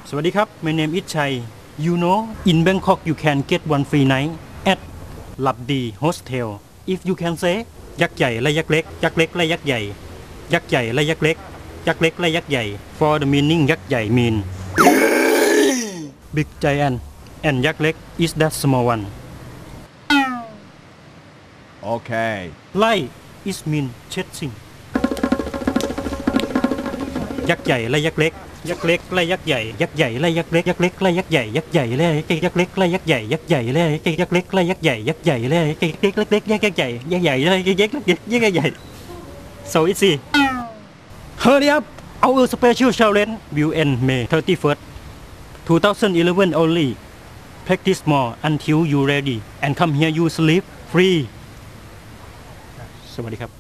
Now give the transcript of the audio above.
สวัสดีครับ My name is Chai You know in Bangkok you can get one free night at Labdi Hostel if you can say ยักษ์ใหญ่และยักษ์เล็กยักษ์เล็กและยักษ์ใหญ่ยักษ์ใหญ่และยักษ์เล็กยักษ์เล็กและยักษ์ใหญ่ for the meaning ยักษ์ใหญ่ mean big giant and ยักษ์เล็ก is that small one Okay. ไล่ is mean chasing ยักษ์ใหญ่และยักษ์เล็กยักษ์เล็กและยักษ์ใหญ่ยักษ์ใหญ่และยักษ์เล็กยักษ์เล็กและยักษ์ใหญ่ยักษ์ใหญ่และยักษ์เล็กและยักษ์ใหญ่ยักษ์ใหญ่และยักษ์เล็กและยักษ์ใหญ่ยักษ์ใหญ่และยักษ์เล็กเล็กยักษ์ใหญ่ยักษ์ใหญ่และยักษ์เล็กยักษ์ใหญ่ so easy hurry up our special challenge will end May 31st 2011 only practice more until you ready and come here you sleep free สวัสดีครับ